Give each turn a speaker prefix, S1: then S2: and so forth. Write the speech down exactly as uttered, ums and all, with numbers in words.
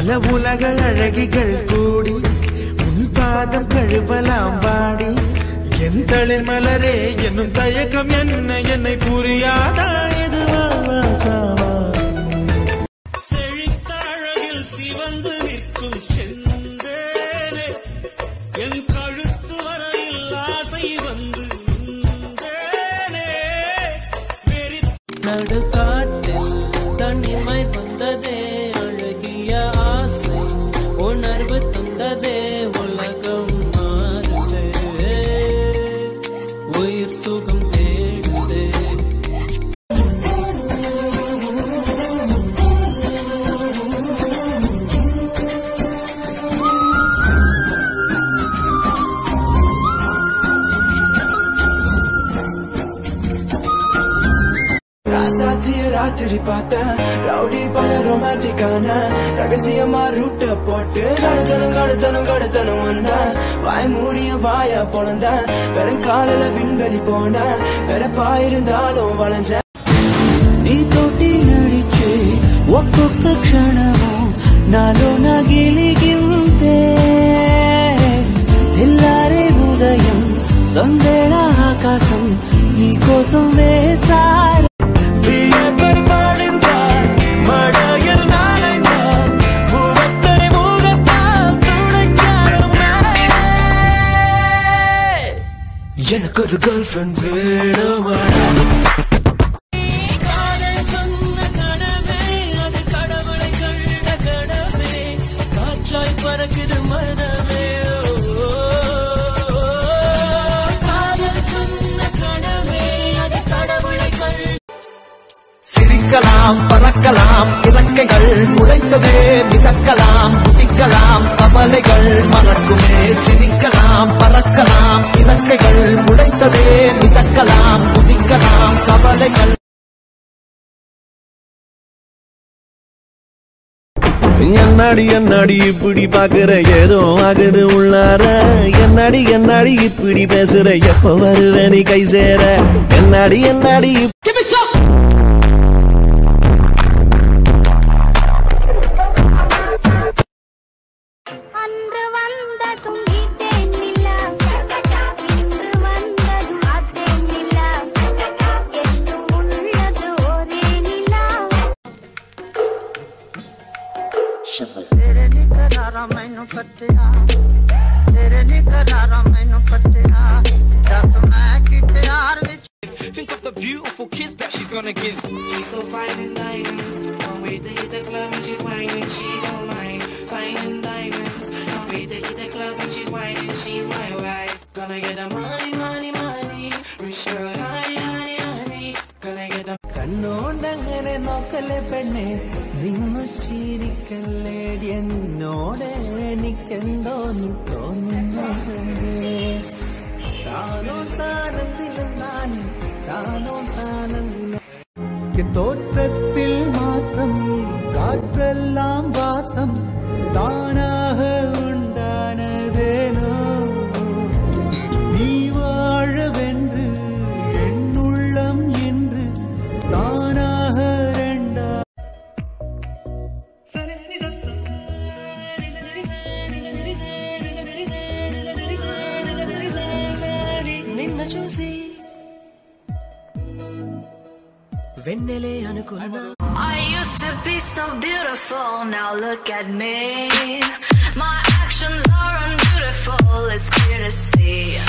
S1: பல உலக அழகிகள் கூடி உன் பாதம் கழுவலாம் வாடி என் தளிர் மலரே என்னும் தயக்கம் என்ன என்னை புரியாதா எதுவா செழித்த அழகில் சிவந்து நிற்கும் செந்தேனே என் கழுத்து வரையில் ஆசை வந்து
S2: நடுக்காட்டில் தனிமை வந்ததே அழகிய ஆசை உணர்வு தந்ததே உலகம் மாறுதே உயிர் சுகம் தேடுதே
S3: ராத்திரி பார்த்தேன் ரவுடி பல ரொமான்டிக்கான ரகசியமா ரூட்ட போட்டு கடத்தனும் கடத்தனும் கடத்தனும் வந்த வாய் மூடிய வாய பொழந்த வெறும் காலில விண்வெளி போன வெறப்பா இருந்தாலும் வளைஞ்ச
S2: నీ తోటి నడిచే ఒక్కొక్క క్షణము నాలో నా గిలిగిందే తెల్లారే ఉదయం సందేళ ఆకాశం నీ కోసం వేసారు
S3: எனக்கு ஒரு கேர்ள் ஃப்ரெண்ட் வேணுமா
S2: காதல் சொன்ன கனவே அது கடவுளை கண்ட கடவே காற்றாய் பறக்குது மனமே காதல் சொன்ன கனவே அது கடவுளை கண்ட
S3: சிரிக்கலாம் பறக்கலாம் இறக்கைகள் முளைத்ததே மிதக்கலாம் குதிக்கலாம் கவலைகள் மறக்குமே சிரிக்கலாம் பறக்கலாம் இறக்கைகள் முளைத்ததே மிதக்கலாம் குதிக்கலாம் கவலைகள்
S1: என்னடி என்னடி இப்படி பாக்குற ஏதோ ஆகுது உள்ளார என்னடி என்னடி இப்படி பேசுற எப்ப வருவே நீ கை சேர என்னடி என்னடி
S4: तेरे निकरारा मैनू पट्टिया तेरे निकरारा मैनू पट्टिया दस मैं की प्यार विच
S5: think of the beautiful kids that she's gonna give. She's so fine and diamond. Can't wait to hit the club and she's whining. She don't mind. Fine and diamond. Can't wait to hit the club and she's whining. She's my wife. Gonna get the money, money, money. Rich girl, honey, honey, honey. Gonna get the
S2: കണ്ണോണ്ടങ്ങനെ നോക്കല്ലേ പെണ്ണെ നിന്നു ചിരിക്കല്ലേ എന്നോട് എനിക്കെന്തോന്നു തോന്നുന്നു താനോ താനന്ദിലും ഞാൻ താനോ താനന്ദിലും തോற்றത്തിൽ മാത്രം കാറ്റെല്ലാം വാസം താനാக உண்டானதேனோ நீ வாழவென்று என்னுள்ளம் என்று தானாக ரெண்டா నిన్న చూసి వెన్నెలే అనుకున్నా
S6: I used to be so beautiful, now look at me. My actions are unbeautiful, it's clear to see.